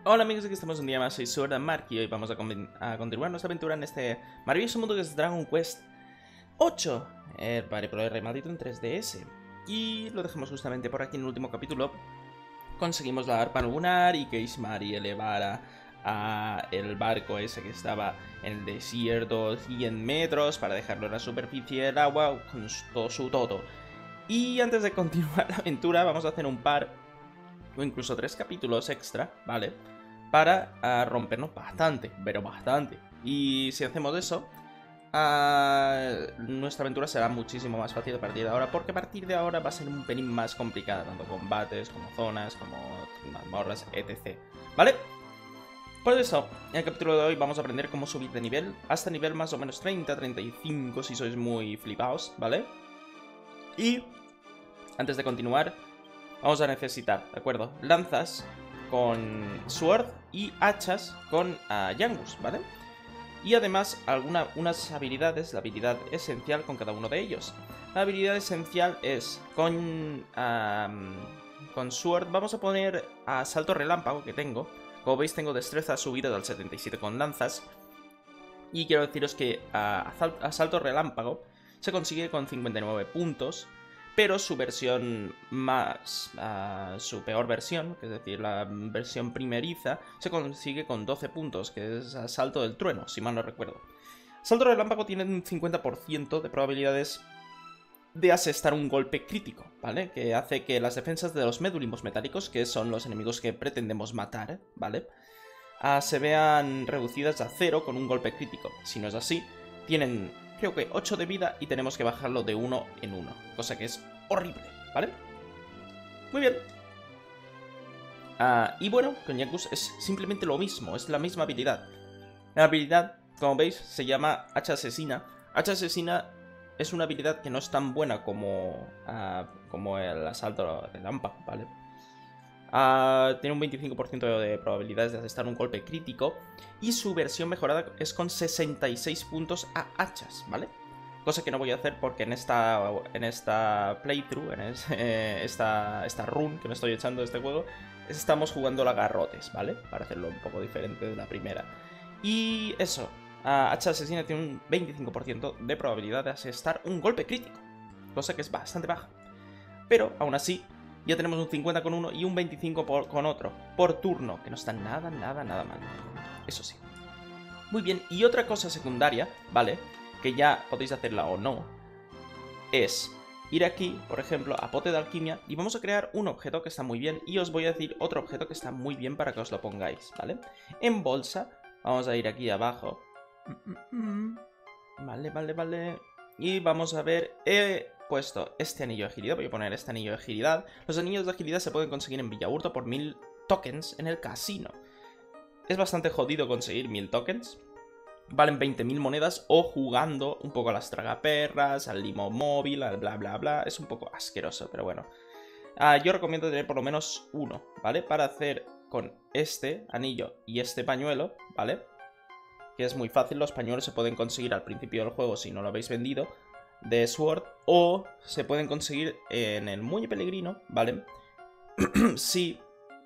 Hola amigos, aquí estamos un día más, soy Sword Mark y hoy vamos a continuar nuestra aventura en este maravilloso mundo que es Dragon Quest 8, para Pro R maldito en 3DS. Y lo dejamos justamente por aquí en el último capítulo. Conseguimos la arpa lunar y que Ismari elevara a el barco ese que estaba en el desierto 100 metros para dejarlo en la superficie del agua con todo su todo. Y antes de continuar la aventura vamos a hacer un par o incluso 3 capítulos extra, ¿vale? Para rompernos bastante, pero bastante. Y si hacemos eso, nuestra aventura será muchísimo más fácil a partir de ahora, porque a partir de ahora va a ser un pelín más complicada, tanto combates, como zonas, como mazmorras, etc. ¿Vale? Por eso, en el capítulo de hoy vamos a aprender cómo subir de nivel hasta nivel más o menos 30, 35 si sois muy flipaos, ¿vale? Y antes de continuar, vamos a necesitar, ¿de acuerdo? Lanzas con Sword y hachas con Yangus, ¿vale? Y además unas habilidades, la habilidad esencial con cada uno de ellos. La habilidad esencial es con Sword vamos a poner a salto relámpago que tengo. Como veis tengo destreza subida al 77 con lanzas. Y quiero deciros que a salto relámpago se consigue con 59 puntos. Pero su versión más, su peor versión, que es decir, la versión primeriza, se consigue con 12 puntos, que es Salto del Trueno, si mal no recuerdo. Salto Relámpago tiene un 50% de probabilidades de asestar un golpe crítico, ¿vale? Que hace que las defensas de los médulimos metálicos, que son los enemigos que pretendemos matar, ¿vale? Se vean reducidas a 0 con un golpe crítico. Si no es así, tienen, creo que 8 de vida y tenemos que bajarlo de 1 en 1, cosa que es horrible, ¿vale? Muy bien. Y bueno, con Yangus es simplemente lo mismo, es la misma habilidad. La habilidad, como veis, se llama Hacha Asesina. Hacha Asesina es una habilidad que no es tan buena como, como el asalto relámpago, ¿vale? Tiene un 25% de probabilidades de asestar un golpe crítico. Y su versión mejorada es con 66 puntos a hachas, ¿vale? Cosa que no voy a hacer porque en esta playthrough, esta run que me estoy echando de este juego, estamos jugando la garrotes, ¿vale? Para hacerlo un poco diferente de la primera. Y eso, hacha asesina tiene un 25% de probabilidad de asestar un golpe crítico, cosa que es bastante baja. Pero, aún así, ya tenemos un 50 con uno y un 25 con otro, por turno, que no está nada mal. Eso sí. Muy bien, y otra cosa secundaria, ¿vale? Que ya podéis hacerla o no, es ir aquí, por ejemplo, a pote de alquimia, y vamos a crear un objeto que está muy bien, y os voy a decir otro objeto que está muy bien para que os lo pongáis, ¿vale? En bolsa, vamos a ir aquí abajo. Vale. Y vamos a ver, he puesto este anillo de agilidad, voy a poner este anillo de agilidad. Los anillos de agilidad se pueden conseguir en Villaurto por 1000 tokens en el casino. Es bastante jodido conseguir 1000 tokens. Valen 20.000 monedas o jugando un poco a las tragaperras, al limo móvil, al bla bla bla. Es un poco asqueroso, pero bueno. Yo recomiendo tener por lo menos uno, ¿vale? Para hacer con este anillo y este pañuelo, ¿vale? Que es muy fácil, los pañuelos se pueden conseguir al principio del juego si no lo habéis vendido, de Sword, o se pueden conseguir en el Muelle Peregrino, ¿vale? Si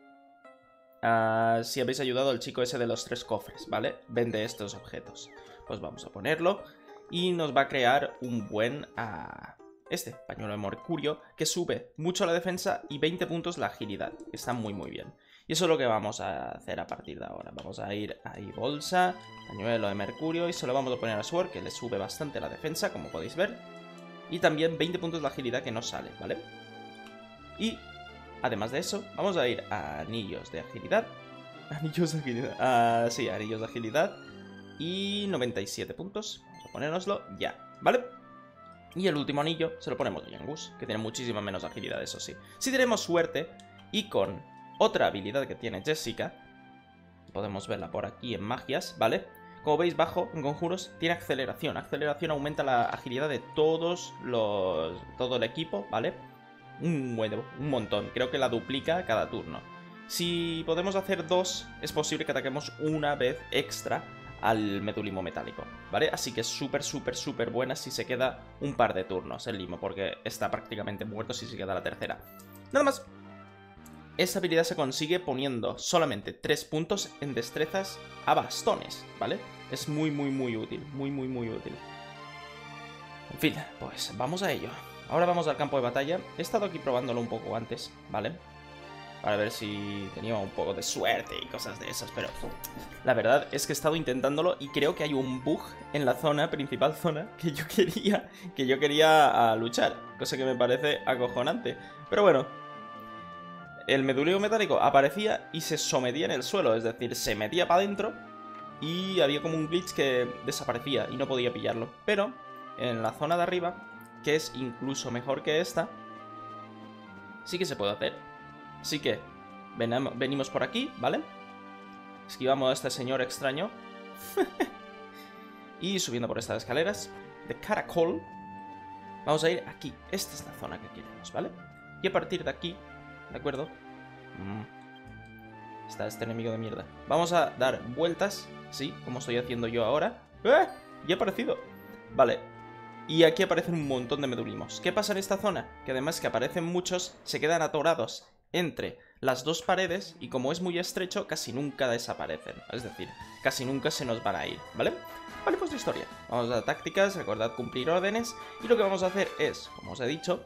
habéis ayudado al chico ese de los 3 cofres, ¿vale? Vende estos objetos. Pues vamos a ponerlo y nos va a crear un buen pañuelo de mercurio que sube mucho la defensa y 20 puntos la agilidad. Está muy bien. Y eso es lo que vamos a hacer a partir de ahora. Vamos a ir ahí, bolsa, pañuelo de mercurio, y se lo vamos a poner a Sword, que le sube bastante la defensa, como podéis ver. Y también 20 puntos de agilidad que no sale, ¿vale? Y además de eso, vamos a ir a anillos de agilidad. Anillos de agilidad. Sí, anillos de agilidad. Y 97 puntos. Vamos a ponérnoslo ya, ¿vale? Y el último anillo se lo ponemos a Yangus, que tiene muchísima menos agilidad, eso sí. Si tenemos suerte, y con otra habilidad que tiene Jessica, podemos verla por aquí en magias, ¿vale? Como veis, bajo, en conjuros, tiene aceleración. Aceleración aumenta la agilidad de todo el equipo, ¿vale? Un montón. Creo que la duplica cada turno. Si podemos hacer 2, es posible que ataquemos una vez extra al medulimo metálico, ¿vale? Así que es súper buena si se queda un par de turnos el limo, porque está prácticamente muerto si se queda la tercera. Nada más. esta habilidad se consigue poniendo solamente 3 puntos en destrezas a bastones, ¿vale? Es muy útil, muy útil. En fin, pues vamos a ello. Ahora vamos al campo de batalla. He estado aquí probándolo un poco antes, ¿vale? Para ver si tenía un poco de suerte y cosas de esas, pero la verdad es que he estado intentándolo y creo que hay un bug en la principal zona, que yo quería luchar, cosa que me parece acojonante. Pero bueno, el meduleo metálico aparecía y se sometía en el suelo, es decir, se metía para adentro y había como un glitch que desaparecía y no podía pillarlo. Pero en la zona de arriba, que es incluso mejor que esta, sí que se puede hacer. Así que venimos por aquí, ¿vale? Esquivamos a este señor extraño. Y subiendo por estas escaleras de caracol, vamos a ir aquí. Esta es la zona que queremos, ¿vale? Y a partir de aquí, ¿de acuerdo? Está este enemigo de mierda. Vamos a dar vueltas, sí, como estoy haciendo yo ahora. ¡Eh! Ya ha aparecido. Vale. Y aquí aparecen un montón de medulimos. ¿Qué pasa en esta zona? Que además que aparecen muchos, se quedan atorados entre las dos paredes y como es muy estrecho, casi nunca desaparecen. Es decir, casi nunca se nos van a ir, ¿vale? Vale, pues de historia. Vamos a tácticas, recordad cumplir órdenes. Y lo que vamos a hacer es, como os he dicho,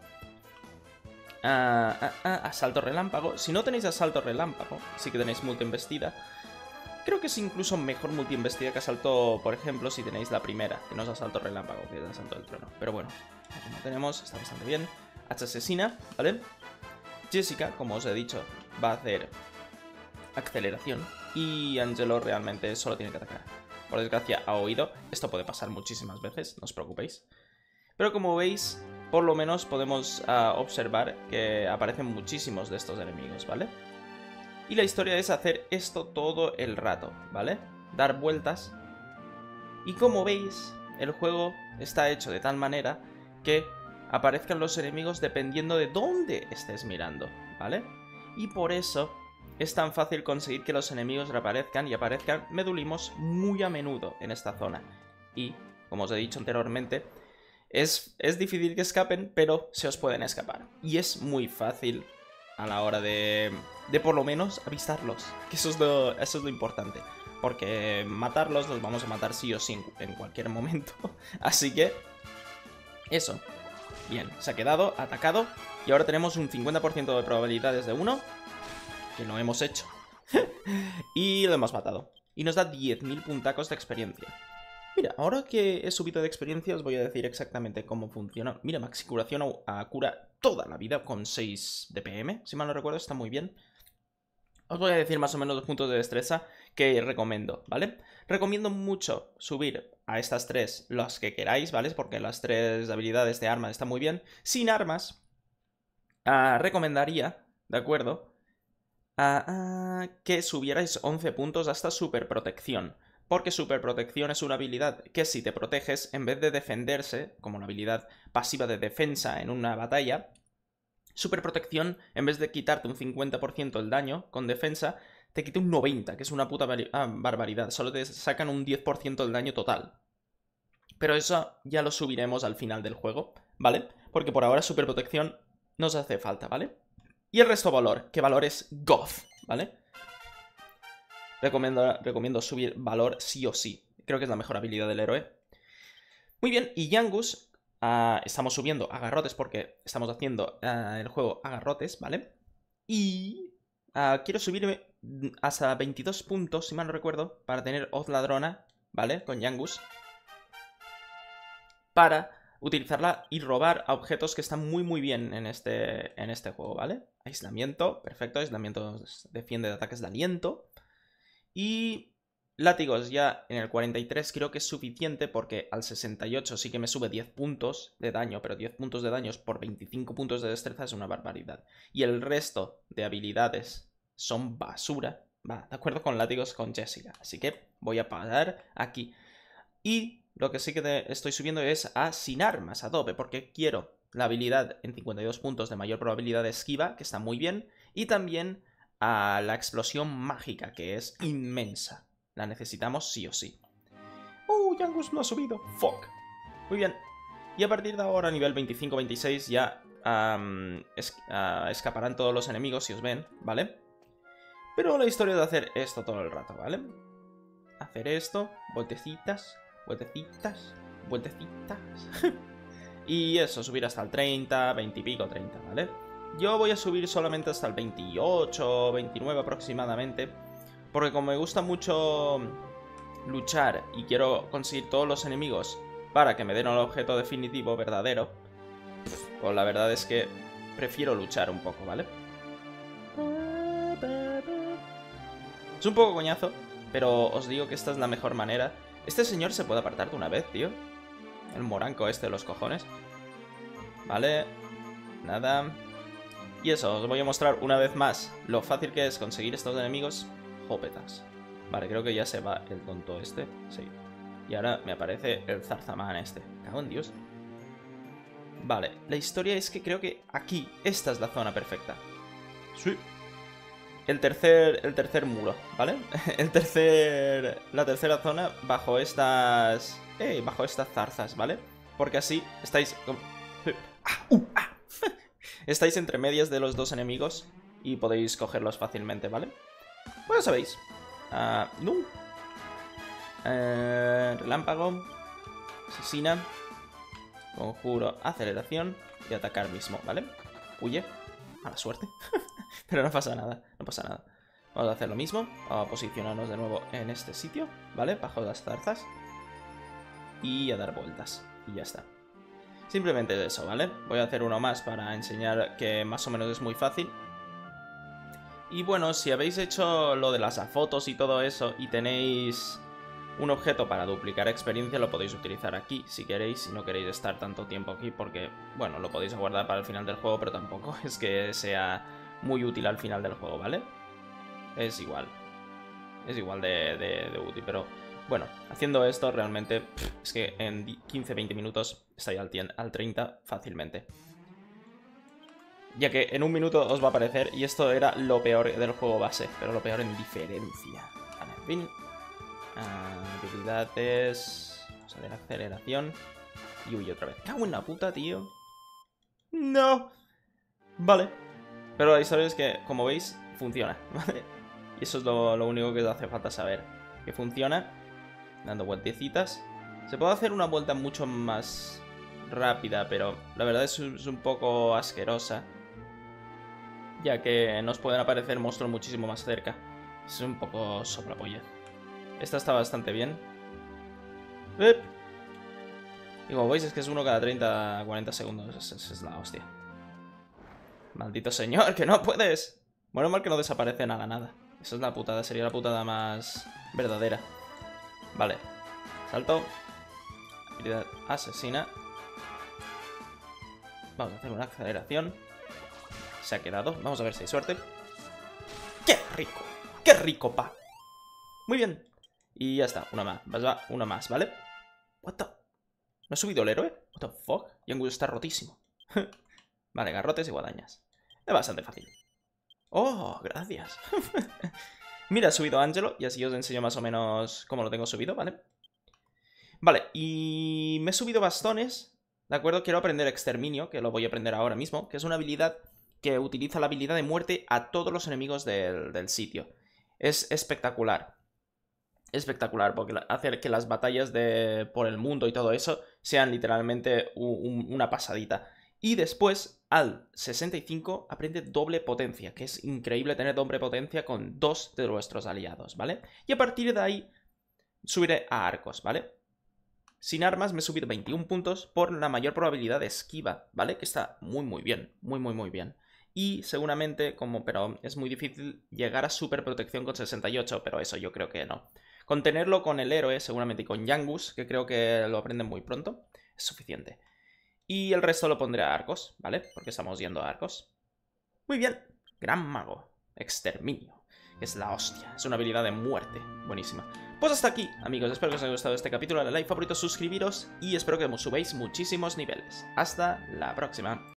asalto relámpago. Si no tenéis asalto relámpago, sí que tenéis multi-embestida. Creo que es incluso mejor multi-embestida que asalto, por ejemplo, si tenéis la primera, que no es asalto relámpago, que es asalto del trono. Pero bueno, como tenemos, está bastante bien. Hacha asesina, ¿vale? Jessica, como os he dicho, va a hacer aceleración y Angelo realmente solo tiene que atacar. Por desgracia ha oído, esto puede pasar muchísimas veces, no os preocupéis. Pero como veis, por lo menos podemos observar que aparecen muchísimos de estos enemigos, ¿vale? Y la historia es hacer esto todo el rato, ¿vale? Dar vueltas. Y como veis, el juego está hecho de tal manera que aparezcan los enemigos dependiendo de dónde estés mirando, ¿vale? Y por eso es tan fácil conseguir que los enemigos reaparezcan y aparezcan medulimos muy a menudo en esta zona. Y, como os he dicho anteriormente, es difícil que escapen, pero se os pueden escapar. Y es muy fácil a la hora de por lo menos avistarlos, que eso es lo importante. Porque matarlos los vamos a matar sí o sí en cualquier momento. Así que, eso. Bien, se ha quedado atacado y ahora tenemos un 50% de probabilidades de uno, que lo hemos hecho. Y lo hemos matado. Y nos da 10.000 puntacos de experiencia. Mira, ahora que he subido de experiencia os voy a decir exactamente cómo funciona. Mira, maxi curación a cura toda la vida con 6 DPM, si mal no recuerdo, está muy bien. Os voy a decir más o menos los puntos de destreza que recomiendo, ¿vale? Recomiendo mucho subir a estas 3 los que queráis, ¿vale? Porque las 3 habilidades de armas están muy bien. Sin armas, recomendaría, ¿de acuerdo? Que subierais 11 puntos hasta super protección. Porque super protección es una habilidad que si te proteges, en vez de defenderse, como la habilidad pasiva de defensa en una batalla, super protección, en vez de quitarte un 50% el daño con defensa, te quita un 90%, que es una puta barbaridad. Solo te sacan un 10% del daño total. Pero eso ya lo subiremos al final del juego, ¿vale? Porque por ahora super protección nos hace falta, ¿vale? Y el resto valor, que valor es Goth, ¿vale? Recomiendo subir valor sí o sí. Creo que es la mejor habilidad del héroe. Muy bien, y Yangus, estamos subiendo a garrotes porque estamos haciendo el juego a garrotes, ¿vale? Y quiero subirme hasta 22 puntos, si mal no recuerdo, para tener Hoz Ladrona, ¿vale? Con Yangus. Para utilizarla y robar a objetos que están muy bien en este juego, ¿vale? Aislamiento, perfecto, aislamiento defiende de ataques de aliento. Y látigos ya en el 43 creo que es suficiente porque al 68 sí que me sube 10 puntos de daño, pero 10 puntos de daños por 25 puntos de destreza es una barbaridad. Y el resto de habilidades son basura, va, de acuerdo con látigos con Jessica. Así que voy a parar aquí. Y lo que sí que estoy subiendo es a sin armas, a tope, porque quiero la habilidad en 52 puntos de mayor probabilidad de esquiva, que está muy bien, y también a la explosión mágica, que es inmensa. La necesitamos sí o sí. Yangus no ha subido. Fuck. Muy bien. Y a partir de ahora, a nivel 25-26, ya escaparán todos los enemigos si os ven, ¿vale? Pero la historia es de hacer esto todo el rato, ¿vale? Hacer esto, vueltecitas, vueltecitas, vueltecitas. Y eso, subir hasta el 30, 20 y pico, 30, ¿vale? Yo voy a subir solamente hasta el 28, 29 aproximadamente, porque como me gusta mucho luchar y quiero conseguir todos los enemigos para que me den el objeto definitivo verdadero, pues la verdad es que prefiero luchar un poco, ¿vale? Es un poco coñazo, pero os digo que esta es la mejor manera. Este señor se puede apartar de una vez, tío. El moranco este de los cojones. Vale, nada. Y eso, os voy a mostrar una vez más lo fácil que es conseguir estos enemigos. Jopetas. Vale, creo que ya se va el tonto este. Sí. Y ahora me aparece el zarzamán este. Cago en Dios. Vale, la historia es que creo que aquí, esta es la zona perfecta. Sí. El tercer muro, ¿vale? La tercera zona bajo estas... bajo estas zarzas, ¿vale? Porque así estáis... estáis entre medias de los dos enemigos y podéis cogerlos fácilmente, ¿vale? Bueno, sabéis. No. Relámpago. Asesina. Conjuro aceleración y atacar mismo, ¿vale? Huye. Mala suerte. Pero no pasa nada, no pasa nada. Vamos a hacer lo mismo. Vamos a posicionarnos de nuevo en este sitio, ¿vale? Bajo las zarzas. Y a dar vueltas. Y ya está. Simplemente eso, ¿vale? Voy a hacer uno más para enseñar que más o menos es muy fácil. Y bueno, si habéis hecho lo de las fotos y todo eso y tenéis un objeto para duplicar experiencia, lo podéis utilizar aquí si queréis, si no queréis estar tanto tiempo aquí, porque, bueno, lo podéis guardar para el final del juego, pero tampoco es que sea muy útil al final del juego, ¿vale? Es igual. Es igual de útil, pero bueno, haciendo esto realmente es que en 15-20 minutos estáis al 30 fácilmente. Ya que en un minuto os va a aparecer, y esto era lo peor del juego base, pero lo peor en diferencia. Vale, en fin. Habilidades. Vamos a ver, aceleración. Y huye otra vez. ¡Cago en la puta, tío! ¡No! Vale. Pero la historia es que, como veis, funciona, ¿vale? Y eso es lo único que os hace falta saber. Que funciona. Dando vueltecitas. Se puede hacer una vuelta mucho más rápida, pero la verdad es un poco asquerosa. Ya que nos pueden aparecer monstruos muchísimo más cerca. Es un poco soplapolla. Esta está bastante bien. Y como veis es que es uno cada 30-40 segundos. Es la hostia. Maldito señor, que no puedes. Bueno, mal que no desaparece nada. Esa es la putada, sería la putada más verdadera. Vale. Salto. Habilidad asesina. Vamos a hacer una aceleración. Se ha quedado. Vamos a ver si hay suerte. ¡Qué rico! ¡Qué rico, pa! Muy bien. Y ya está, una más. Una más, ¿vale? What the... ¿No ha subido el héroe? What the fuck? Yangus está rotísimo. Vale, garrotes y guadañas. Es bastante fácil. Oh, gracias. Mira, he subido a Angelo y así os enseño más o menos cómo lo tengo subido, ¿vale? Vale, y me he subido bastones. ¿De acuerdo? Quiero aprender exterminio, que lo voy a aprender ahora mismo, que es una habilidad que utiliza la habilidad de muerte a todos los enemigos del sitio. Es espectacular. Espectacular, porque hace que las batallas por el mundo y todo eso sean literalmente una pasadita. Y después, al 65, aprende doble potencia, que es increíble tener doble potencia con 2 de nuestros aliados, ¿vale? Y a partir de ahí, subiré a arcos, ¿vale? Sin armas me he subido 21 puntos por la mayor probabilidad de esquiva, ¿vale? Que está muy bien, muy bien. Y seguramente, pero es muy difícil llegar a super protección con 68, pero eso yo creo que no. Contenerlo con el héroe, seguramente, y con Yangus, que creo que lo aprenden muy pronto, es suficiente. Y el resto lo pondré a arcos, ¿vale? Porque estamos yendo a arcos. Muy bien. Gran mago. Exterminio. Es la hostia. Es una habilidad de muerte. Buenísima. Pues hasta aquí, amigos. Espero que os haya gustado este capítulo. Dale like, favorito, suscribiros. Y espero que subáis muchísimos niveles. Hasta la próxima.